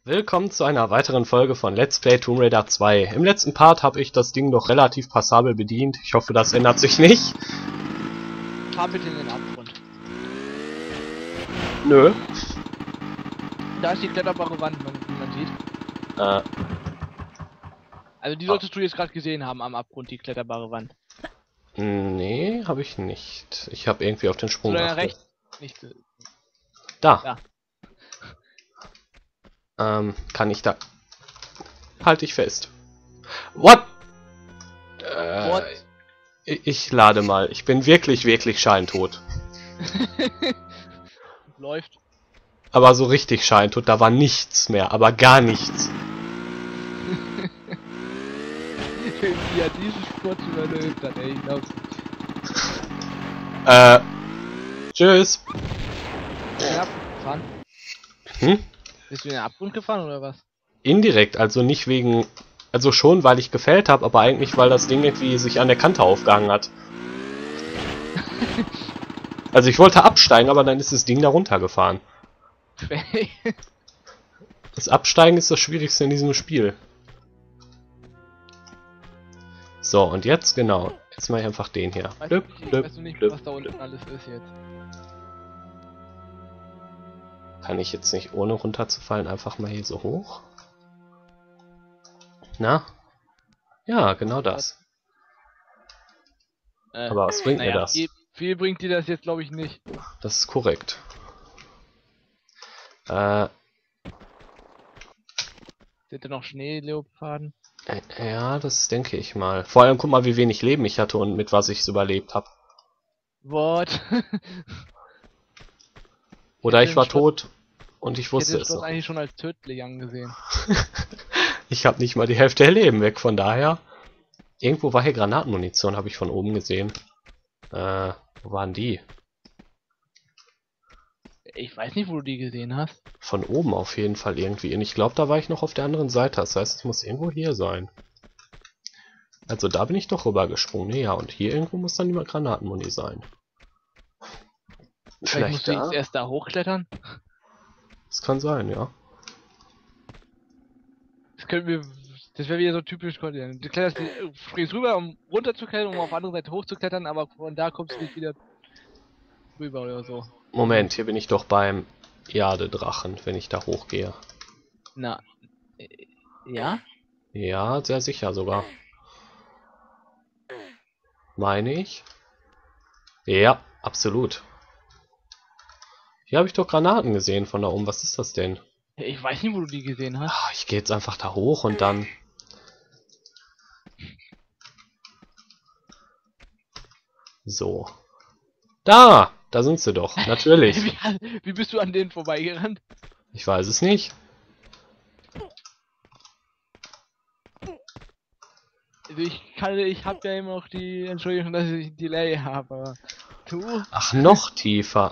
Willkommen zu einer weiteren Folge von Let's Play Tomb Raider 2. Im letzten Part habe ich das Ding doch relativ passabel bedient. Ich hoffe, das ändert sich nicht. Fahr bitte in den Abgrund. Nö. Da ist die kletterbare Wand, wie man sieht. Also die solltest du jetzt gerade gesehen haben am Abgrund, die kletterbare Wand. Nee, habe ich nicht. Ich habe irgendwie auf den Sprung Zu deiner geachtet. rechts. Nicht. Da. Ja. Kann ich da... Halt dich fest. What? What? Ich lade mal. Ich bin wirklich scheintot. Läuft. Aber so richtig scheintot. Da war nichts mehr. Aber gar nichts. Wie er diesen Sport überlebt hat, ey, ich glaub's nicht. Tschüss. Bist du in den Abgrund gefahren? Hm? Bist du in den Abgrund gefahren oder was? Indirekt, also nicht wegen... Also schon, weil ich gefällt habe, aber eigentlich, weil das Ding irgendwie sich an der Kante aufgehangen hat. Also ich wollte absteigen, aber dann ist das Ding da runtergefahren. Das Absteigen ist das Schwierigste in diesem Spiel. So, und jetzt, genau. Jetzt mache ich einfach den hier. Weißt du nicht, was da unten alles ist jetzt? Kann ich jetzt nicht, ohne runterzufallen, einfach mal hier so hoch? Na? Ja, genau das. Aber was bringt mir das? Viel bringt dir das jetzt, glaube ich, nicht. Das ist korrekt. Sind da noch Schneeleoparden? Ja, das denke ich mal. Vor allem, guck mal, wie wenig Leben ich hatte und mit was ich es überlebt habe. What? Oder ich war tot und ich wusste es noch. noch. Eigentlich schon als tödlich angesehen. Ich habe nicht mal die Hälfte der Leben weg, von daher. Irgendwo war hier Granatenmunition, habe ich von oben gesehen. Wo waren die? Ich weiß nicht, wo du die gesehen hast. Von oben auf jeden Fall irgendwie. Und ich glaube, da war ich noch auf der anderen Seite. Das heißt, es muss irgendwo hier sein. Also da bin ich doch rübergesprungen. Ja, und hier irgendwo muss dann die Granatenmuni sein. Vielleicht musst du jetzt erst da hochklettern? Das kann sein, ja. Das wäre wieder so typisch Content. Du kletterst, springst rüber, um runterzuklettern, um auf der anderen Seite hochzuklettern, aber von da kommst du nicht wieder rüber oder so. Moment, hier bin ich doch beim Jadedrachen, wenn ich da hochgehe. Na, ja? Ja, sehr sicher sogar. Meine ich? Ja, absolut. Hier habe ich doch Granaten gesehen von da oben. Was ist das denn? Ich weiß nicht, wo du die gesehen hast. Ich gehe jetzt einfach da hoch und dann... So. Da! Da sind sie doch. Natürlich. Wie bist du an denen vorbeigerannt? Ich weiß es nicht. Also ich habe ja immer noch die Entschuldigung, dass ich Delay habe, aber du? Ach, noch tiefer.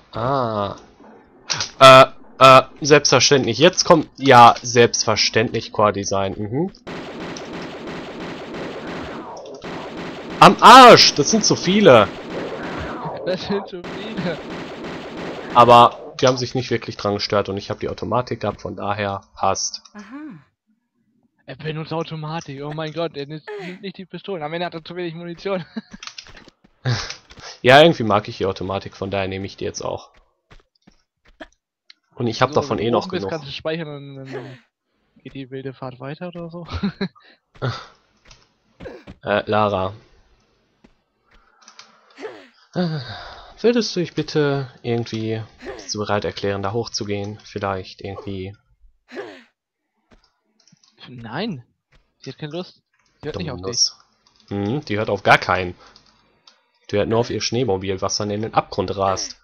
Selbstverständlich. Jetzt kommt... Ja, selbstverständlich Core Design. Mhm. Am Arsch! Das sind zu viele. Das sind so viele. Aber die haben sich nicht wirklich dran gestört und ich habe die Automatik gehabt, von daher passt. Aha. Er benutzt Automatik. Oh mein Gott, er nimmt nicht die Pistolen. Am Ende hat er zu wenig Munition. Ja, irgendwie mag ich die Automatik, von daher nehme ich die jetzt auch. Und ich habe so, davon wenn du noch oben bist, genug. kannst du speichern und dann geht die wilde Fahrt weiter oder so. Lara. Würdest du dich bitte irgendwie so bereit erklären, da hochzugehen? Vielleicht irgendwie. Nein. Sie hat keine Lust. Sie hört nicht auf dich. Die hört auf gar keinen. Die hört nur auf ihr Schneemobil, was dann in den Abgrund rast.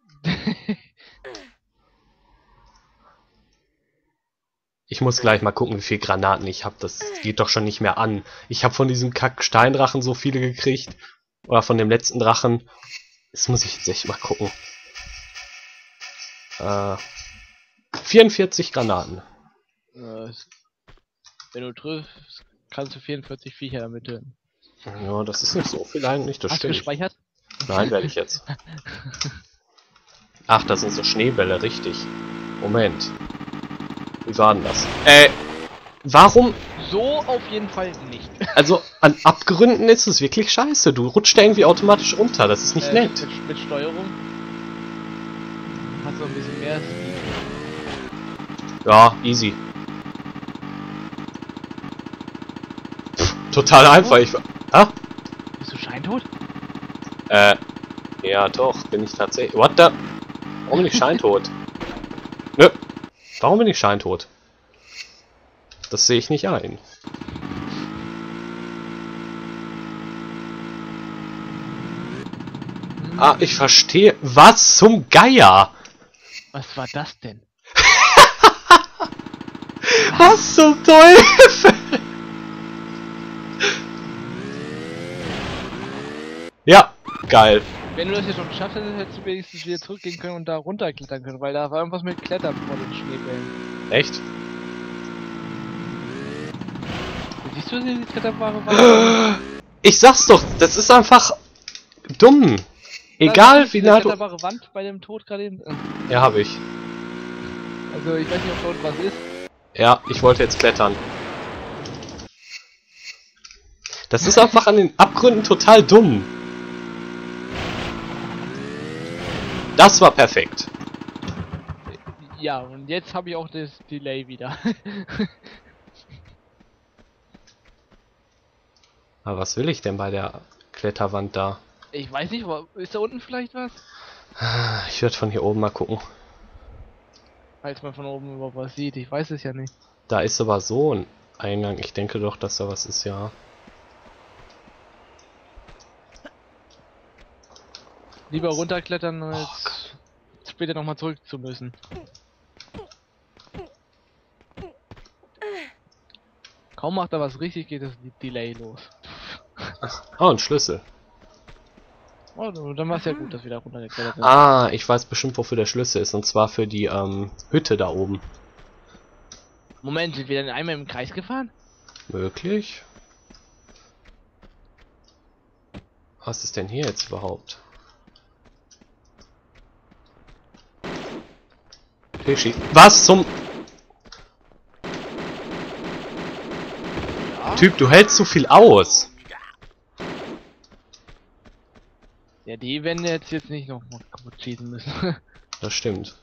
Ich muss gleich mal gucken, wie viele Granaten ich habe. Das geht doch schon nicht mehr an. Ich habe von diesem Kack-Steindrachen so viele gekriegt. Oder von dem letzten Drachen. Das muss ich jetzt echt mal gucken. 44 Granaten. Wenn du triffst, kannst du 44 Viecher damit töten. Ja, das ist nicht so viel eigentlich. Das Hast du stimmt. gespeichert? Nein, werde ich jetzt. Ach, das sind so Schneebälle, richtig. Moment. Wie war denn das? Warum? So auf jeden Fall nicht. Also, an Abgründen ist es wirklich scheiße. Du rutscht da irgendwie automatisch runter. Das ist nicht nett. Mit Steuerung hast du ein bisschen mehr Speed. Ja, easy. Total einfach. Ah? Bist du scheintot? Ja doch, bin ich tatsächlich. What the? Warum bin ich scheintot? Nö. Warum bin ich scheintot? Das sehe ich nicht ein. Ah, ich verstehe. Was zum Geier? Was war das denn? Was zum Teufel? Ja, geil. Wenn du das jetzt schon geschafft hättest, hättest du wenigstens wieder zurückgehen können und da runterklettern können, weil da war irgendwas mit Klettern vor den Schneebällen. Echt? Siehst du die kletterbare Wand? Ich sag's doch, das ist einfach dumm. Egal wie nah du... kletterbare Wand bei dem Tod gerade eben. Ja, habe ich. Also ich weiß nicht, ob da unten was ist. Ja, ich wollte jetzt klettern. Das ist einfach an den Abgründen total dumm. Das war perfekt. Ja, und jetzt habe ich auch das Delay wieder. Aber was will ich denn bei der Kletterwand da? Ich weiß nicht, ist da unten vielleicht was? Ich werde von hier oben mal gucken. Falls man von oben überhaupt was sieht, ich weiß es ja nicht. Da ist aber so ein Eingang. Ich denke doch, dass da was ist, ja. Lieber runterklettern, als später nochmal zurück zu müssen. Kaum macht er was richtig, geht das Delay los. Oh, ein Schlüssel. Oh, dann war es ja gut, dass wir da runtergeklettert sind. Ah, ich weiß bestimmt, wofür der Schlüssel ist. Und zwar für die Hütte da oben. Moment, sind wir dann einmal im Kreis gefahren? Möglich. Was ist denn hier jetzt überhaupt? Fischi. Was zum... Ja. Typ, du hältst zu viel aus. Ja, die werden jetzt nicht noch mal kaputt schießen müssen. Das stimmt.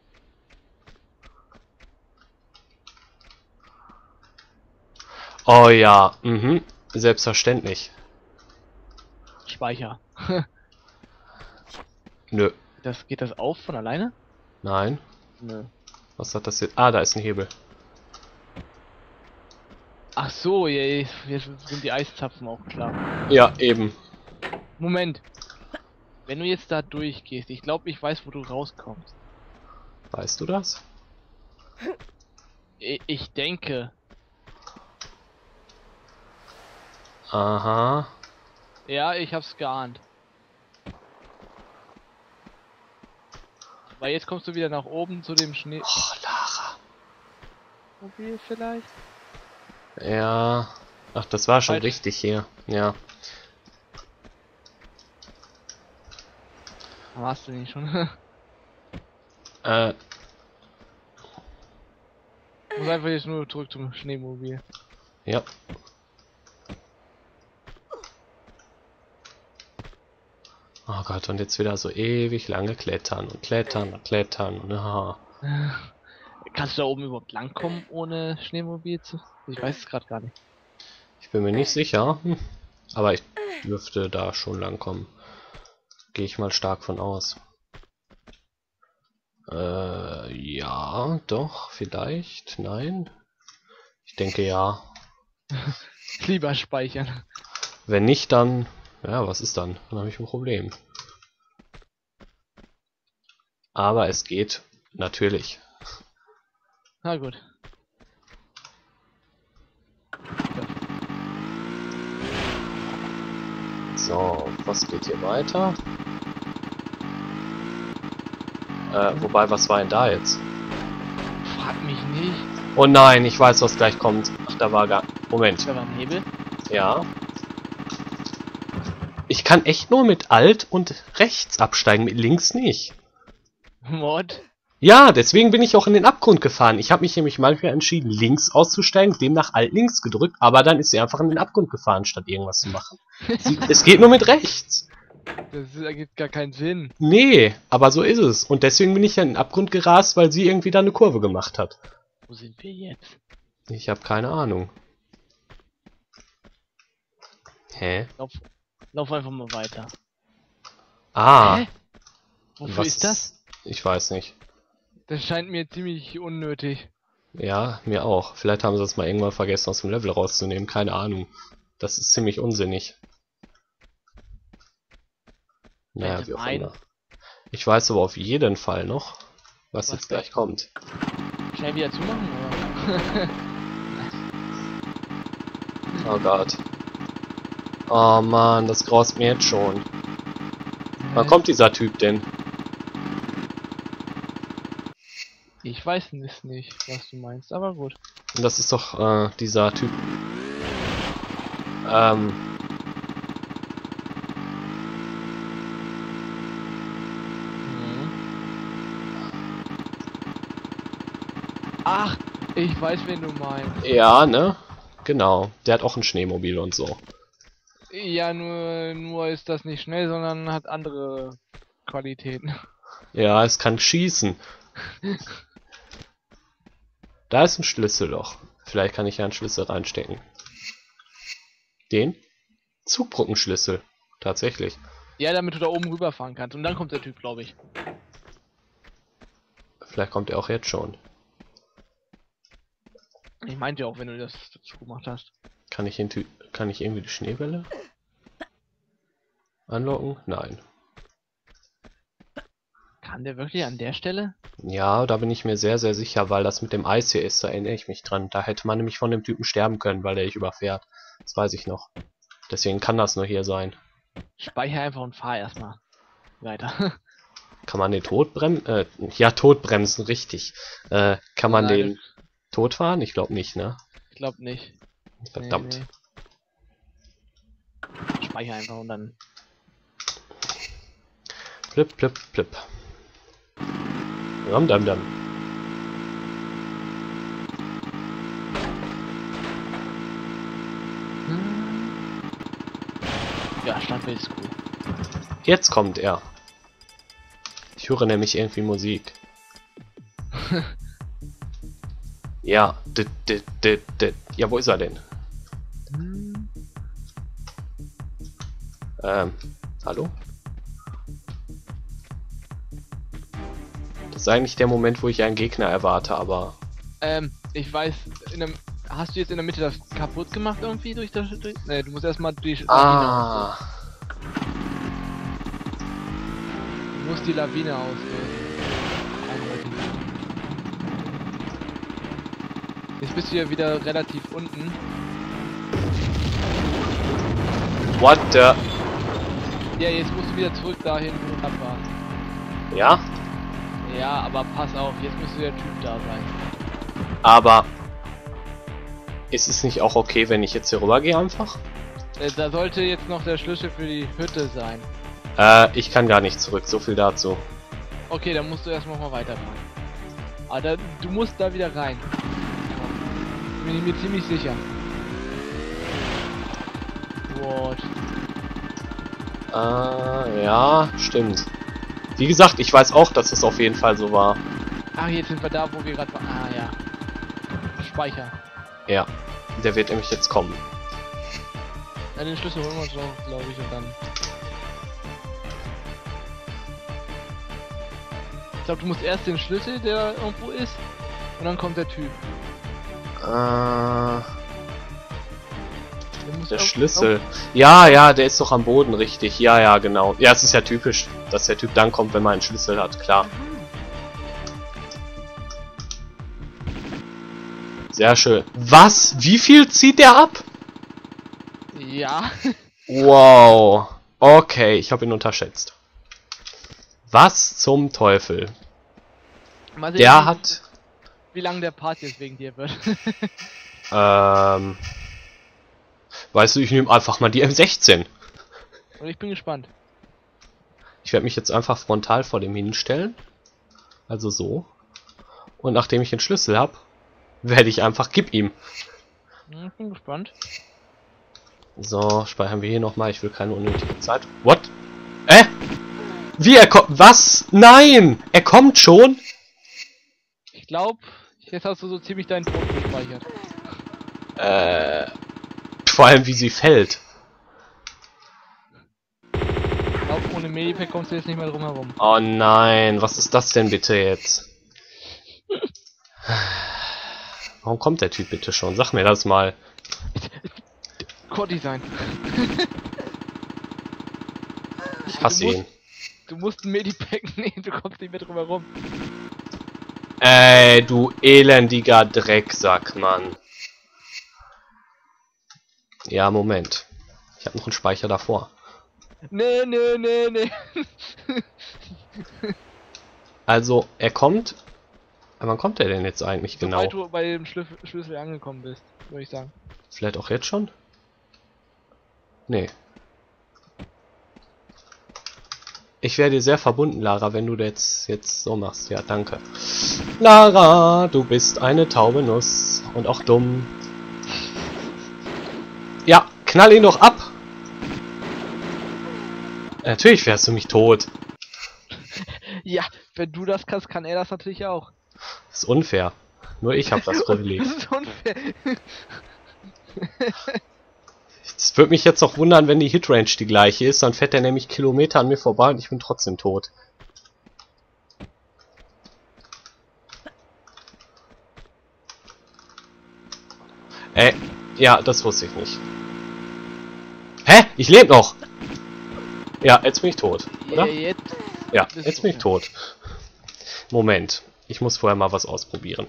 Oh ja, selbstverständlich. Speicher. Nö. Geht das auf von alleine? Nein. Nö. Was hat das jetzt? Ah, da ist ein Hebel. Ach so, ja, jetzt sind die Eiszapfen auch klar. Ja, eben. Moment. Wenn du jetzt da durchgehst, ich glaube, ich weiß, wo du rauskommst. Weißt du das? Ich denke. Aha. Ja, ich hab's geahnt. Weil jetzt kommst du wieder nach oben zu dem Schnee. Oh, Lara. Mobil vielleicht? Ja. Ach, das war schon Falsch. richtig hier. Ja. Warst du nicht schon? Muss einfach jetzt nur zurück zum Schneemobil. Ja. Oh Gott, und jetzt wieder so ewig lange klettern und klettern und klettern und aha. Kannst du da oben überhaupt langkommen ohne Schneemobil zu? Ich weiß es gerade gar nicht. Ich bin mir nicht sicher, aber ich dürfte da schon lang kommen. Gehe ich mal stark von aus. Ja, doch, vielleicht, nein. Ich denke ja. Lieber speichern. Wenn nicht, dann, ja, was ist dann? Dann habe ich ein Problem. Aber es geht natürlich. Na gut. So, was geht hier weiter? Wobei, was war denn da jetzt? Frag mich nicht. Oh nein, ich weiß, was gleich kommt. Ach, da war gar... Moment. Da war ein Hebel. Ja. Ich kann echt nur mit Alt und rechts absteigen, mit links nicht. Mod. Ja, deswegen bin ich auch in den Abgrund gefahren. Ich habe mich nämlich manchmal entschieden, links auszusteigen, demnach Alt links gedrückt, aber dann ist sie einfach in den Abgrund gefahren, statt irgendwas zu machen. Es geht nur mit rechts. Das ergibt gar keinen Sinn. Nee, aber so ist es. Und deswegen bin ich ja in den Abgrund gerast, weil sie irgendwie da eine Kurve gemacht hat. Wo sind wir jetzt? Ich habe keine Ahnung. Hä? Lauf einfach mal weiter. Ah. Hä? Wofür Was ist das? Ich weiß nicht. Das scheint mir ziemlich unnötig. Ja, mir auch. Vielleicht haben sie es mal irgendwann vergessen, aus dem Level rauszunehmen. Keine Ahnung. Das ist ziemlich unsinnig. Naja, wie auch immer. Ich weiß aber auf jeden Fall noch, was jetzt gleich kommt. Schnell wieder zumachen, oder? Oh Gott. Oh Mann, das graust mir jetzt schon. Wann kommt dieser Typ denn? Ich weiß es nicht, was du meinst, aber gut. Und das ist doch dieser Typ. Ach, ich weiß, wen du meinst. Ja, ne? Genau. Der hat auch ein Schneemobil und so. Ja, nur ist das nicht schnell, sondern hat andere Qualitäten. Ja, es kann schießen. Da ist ein Schlüsselloch. Vielleicht kann ich ja einen Schlüssel reinstecken. Den? Zugbrückenschlüssel. Tatsächlich. Ja, damit du da oben rüberfahren kannst. Und dann kommt der Typ, glaube ich. Vielleicht kommt er auch jetzt schon. Ich meinte ja auch, wenn du das dazu gemacht hast. Kann ich irgendwie die Schneewelle anlocken? Nein. Kann der wirklich an der Stelle? Ja, da bin ich mir sehr, sehr sicher, weil das mit dem Eis hier ist, da erinnere ich mich dran. Da hätte man nämlich von dem Typen sterben können, weil der dich überfährt. Das weiß ich noch. Deswegen kann das nur hier sein. Speicher einfach und fahr erstmal weiter. Kann man den Tod bremsen? Ja, Todbremsen, richtig. Kann man Nein, den Tod fahren? Ich glaube nicht, ne? Ich glaube nicht. Verdammt. Nee. Speicher einfach und dann. Plip, plip, plip. Ram, dam, dam. Ja, Standbild ist cool. Jetzt kommt er. Ich höre nämlich irgendwie Musik. Ja, ja, wo ist er denn? Hallo? Das ist eigentlich der Moment, wo ich einen Gegner erwarte, aber... Ich weiß, hast du jetzt in der Mitte das kaputt gemacht irgendwie durch das... Ne, du musst erstmal die Ah. Du musst die Lawine auslösen. Jetzt bist du ja wieder relativ unten. What the... Ja, jetzt musst du wieder zurück dahin, wo du gerade warst. Ja? Ja, aber pass auf, jetzt müsste der Typ da sein. Aber... Ist es nicht auch okay, wenn ich jetzt hier rüber gehe einfach? Da sollte jetzt noch der Schlüssel für die Hütte sein. Ich kann gar nicht zurück, so viel dazu. Okay, dann musst du erstmal mal weiterfahren. Aber du musst da wieder rein. Bin ich mir ziemlich sicher. What? Ja, stimmt. Wie gesagt, ich weiß auch, dass es auf jeden Fall so war. Ach, jetzt sind wir da, wo wir gerade waren. Ah, ja. Speicher. Ja, der wird nämlich jetzt kommen. Ja, den Schlüssel holen wir uns noch, glaube ich, und dann... Ich glaube, du musst erst den Schlüssel, der irgendwo ist, und dann kommt der Typ. Der Schlüssel. Ja, ja, der ist doch am Boden, richtig. Ja, ja, genau. Ja, es ist ja typisch, dass der Typ dann kommt, wenn man einen Schlüssel hat, klar. Sehr schön. Was? Wie viel zieht der ab? Ja. Wow. Okay, ich habe ihn unterschätzt. Was zum Teufel? Mal sehen, Der hat... Wie lange der Part jetzt wegen dir wird. Weißt du, ich nehme einfach mal die M16. Und ich bin gespannt. Ich werde mich jetzt einfach frontal vor dem hinstellen. Also so. Und nachdem ich den Schlüssel habe, werde ich einfach, gib ihm. Ich bin gespannt. So, speichern wir hier nochmal. Ich will keine unnötige Zeit. What? Wie, er kommt? Was? Nein! Er kommt schon? Ich glaube, jetzt hast du so ziemlich deinen Tod gespeichert. Vor allem wie sie fällt. Ich glaube, ohne Medipack kommst du jetzt nicht mehr drum herum. Oh nein, was ist das denn bitte jetzt? Warum kommt der Typ bitte schon? Sag mir das mal. Core-Design. Ich hasse ihn. Du musst ein Medipack nehmen, du kommst nicht mehr drum herum. Ey, du elendiger Drecksack, Mann. Ja, Moment. Ich habe noch einen Speicher davor. Nee. Also, er kommt. Aber wann kommt er denn jetzt eigentlich genau? Sobald du bei dem Schlüssel angekommen bist, würde ich sagen. Vielleicht auch jetzt schon? Nee. Ich wäre dir sehr verbunden, Lara, wenn du das jetzt so machst. Ja, danke. Lara, du bist eine taube Nuss. Und auch dumm. Ja, knall ihn doch ab! Natürlich wärst du mich tot. Ja, wenn du das kannst, kann er das natürlich auch. Das ist unfair. Nur ich habe das Privileg. Das ist unfair. Es würde mich jetzt auch wundern, wenn die Hitrange die gleiche ist. Dann fährt er nämlich Kilometer an mir vorbei und ich bin trotzdem tot. Ja, das wusste ich nicht. Hä? Ich lebe noch! Ja, jetzt bin ich tot, oder? Ja, jetzt bin ich tot. Moment. Ich muss vorher mal was ausprobieren.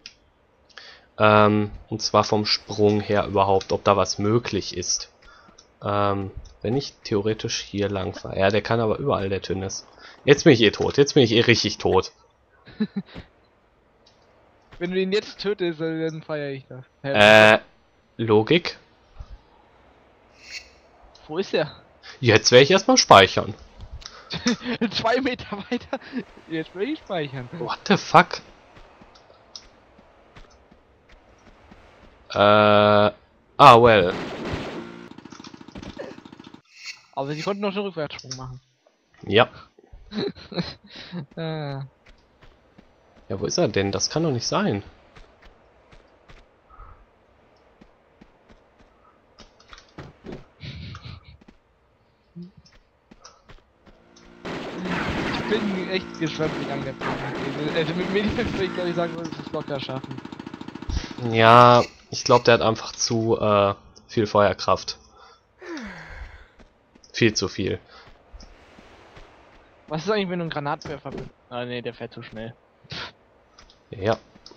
Und zwar vom Sprung her überhaupt, ob da was möglich ist. Wenn ich theoretisch hier lang fahre. Ja, der kann aber überall, der Tünnes. Jetzt bin ich eh tot. Jetzt bin ich eh richtig tot. Wenn du ihn jetzt tötest, dann feiere ich das. Logik? Wo ist er? Jetzt werde ich erstmal speichern. 2 Meter weiter. Jetzt will ich speichern. What the fuck? Well. Aber sie konnten noch einen Rückwärtssprung machen. Ja. äh. Ja, wo ist er denn? Das kann doch nicht sein. Ich bin echt gespannt, wie lange der Plan geht. Also mit Medipack würde ich glaube ich sagen, wir es locker schaffen. Ja, ich glaube, der hat einfach zu viel Feuerkraft. Viel zu viel. Was ist eigentlich, wenn du einen Granatwerfer bist? Ah ne, der fährt zu schnell. Ja.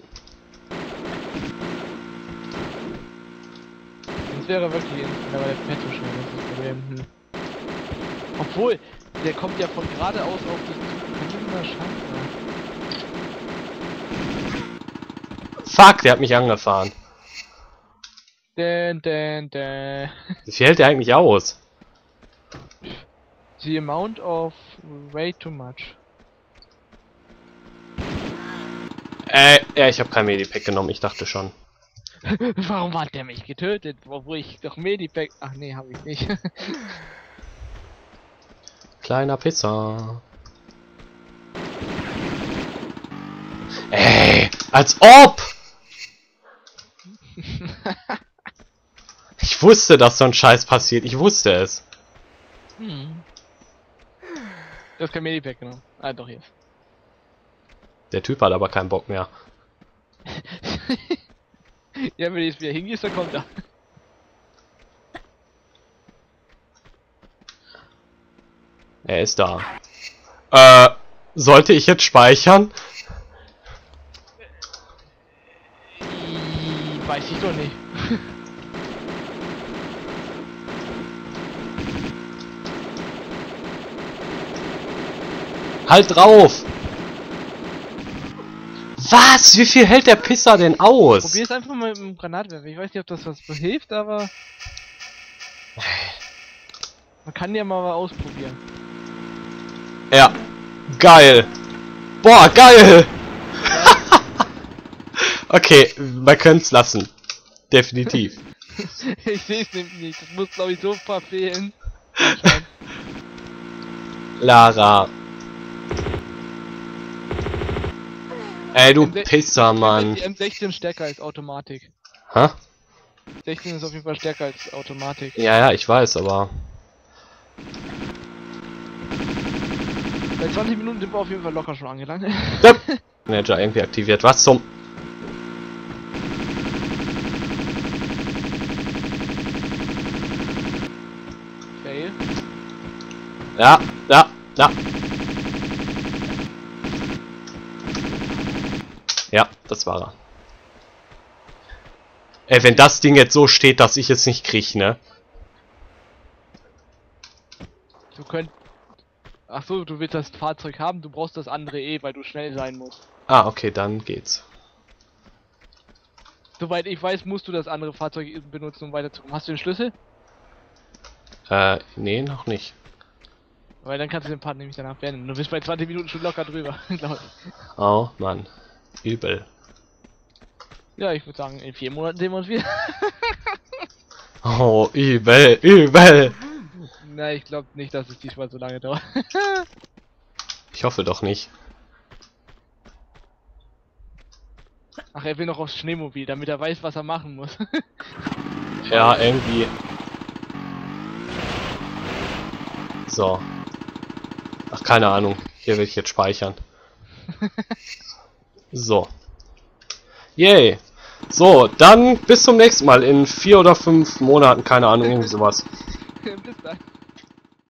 Das wäre wirklich aber der fährt zu schnell, das ist das Problem. Obwohl, der kommt ja von geradeaus auf dich zu. Kann das schaffen? Fuck, der hat mich angefahren. Dun. Wie viel hält der eigentlich aus? The amount of way too much. Ja, ich habe kein Medipack genommen, ich dachte schon. Warum hat der mich getötet, obwohl ich doch Medipack... Ach nee, habe ich nicht. Kleiner Pisser. Ey, als ob! Ich wusste, dass so ein Scheiß passiert, ich wusste es. Du hast kein Medipack genommen. Ah, doch jetzt. Der Typ hat aber keinen Bock mehr. Ja, wenn du jetzt wieder hingehst, dann kommt er. Er ist da. Sollte ich jetzt speichern? Weiß ich doch nicht. Halt drauf! Was? Wie viel hält der Pisser denn aus? Probier es einfach mal mit dem Granatwerfer. Ich weiß nicht, ob das was hilft, aber... Man kann ja mal ausprobieren. Ja. Geil. Boah, geil! Okay, wir können es lassen. Definitiv. Ich sehe es nämlich nicht. Das muss, glaube ich, so verfehlen. Lara. Ey, du Pisser, Mann. Die M16 stärker als Automatik. Hä? 16 ist auf jeden Fall stärker als Automatik. Ja, ja, ich weiß, aber... Bei 20 Minuten sind wir auf jeden Fall locker schon angelangt. Manager irgendwie aktiviert. Was zum... Fail. Ja, ja, ja. Ja, das war er. Ey, wenn das Ding jetzt so steht, dass ich es nicht krieg, ne? Du könnt... Ach so, du willst das Fahrzeug haben, du brauchst das andere weil du schnell sein musst. Ah, okay, dann geht's. Soweit ich weiß, musst du das andere Fahrzeug benutzen, um weiterzukommen. Hast du den Schlüssel? Nee, noch nicht. Weil dann kannst du den Part nämlich danach beenden. Du bist bei 20 Minuten schon locker drüber, glaube ich. Oh, Mann. Übel. Ja, ich würde sagen, in 4 Monaten sehen wir uns wieder. Oh, übel, übel. Na, ich glaube nicht, dass es diesmal so lange dauert. Ich hoffe doch nicht. Ach, er will noch aufs Schneemobil, damit er weiß, was er machen muss. Ja, irgendwie. So. Ach, keine Ahnung. Hier will ich jetzt speichern. So. Yay. So, dann bis zum nächsten Mal in 4 oder 5 Monaten, keine Ahnung, irgendwie sowas. Bis dann.